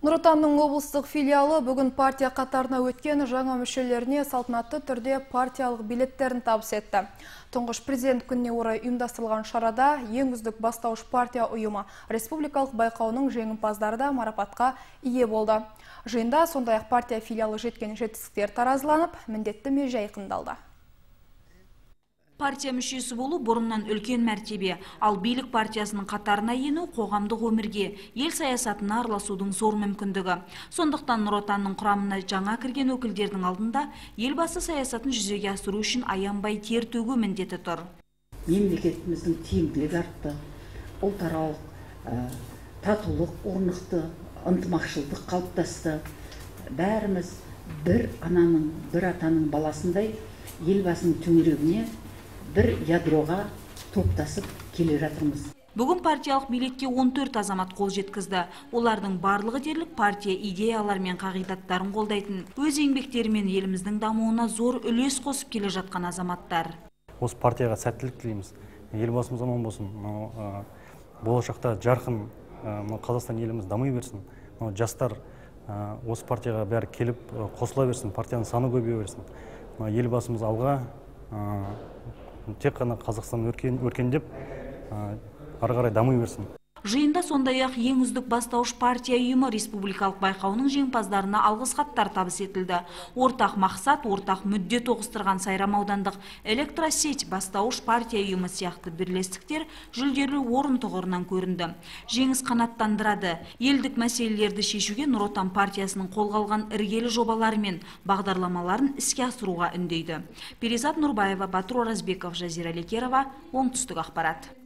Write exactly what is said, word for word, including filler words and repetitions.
Нұр Отанның облыстық филиалы бүгін партия қатарына өткен жаңа мүшелеріне салтанатты түрде партиялық билеттерін табыс етті. Тұңғыш президент күніне орай ұйымдастырылған шарада ең үздік бастауыш партия ұйымы республикалық байқауының жеңімпаздары да марапатқа ие болды. Жиында сондай-ақ партия филиалы жеткен жетістіктер таразыланып, міндетті меже айқындалды. Партия мүшесі болу бұрыннан үлкен мәртебе, ал билік партиясының қатарына ену қоғамдық өмірге, ел саясатына араласудың зор мүмкіндігі. Сондықтан Нұр Отанның құрамына жаңа кірген өкілдердің алдында елбасы саясатын жүзеге асыру үшін аянбай тер төгу міндеті тұр. Мемлекетіміздің тиімділігі артты, ұлтаралық, татулық орнықты, ынтымақшылдық қалыптасты. Бәріміз бір ананың, бір атаның баласындай елбасының төңірегіне бір ядроға топтасып келе жатырмыз. Бүгін партиялық билетке он төрт азамат қол жеткізді. Олардың барлығы дерлік партия идеялар мен қағидаттарын қолдайтын, өз еңбектерімен еліміздің дамуына зор үлес қосып келе жатқан азаматтар. Осы партияға сәттілік тілейміз. Елбасымыз аман болсын. Болашақта жарқын Қазақстан еліміз дамый берсін. Жастар осы партияға бәрі келіп қосыла берсін, партияның саны көбейе берсін. Елбасымыз алға тек қана Қазақстан өркендеп, ары қарай дамый берсін. Жиында сондай-ақ ең үздік бастауыш партия ұйымы республикалық байқауының жеңімпаздарына алғыс хаттар табыс етілді. Ортақ мақсат, ортақ мүдде тоғыстырған Сайрам аудандық электросеть бастауыш партия ұйымы сияқты бірлестіктер жүлделі орын тұғырынан көрінді. Жеңіс қанаттандырады. Елдік мәселелерді шешуге Нұр Отан партиясының қолға алған іргелі жобалары мен бағдарламаларын іске асыруға үндейді. Перизат Нұрбаева, Батыр Оразбеков, Жазира Лекерова, Оңтүстік ақпарат.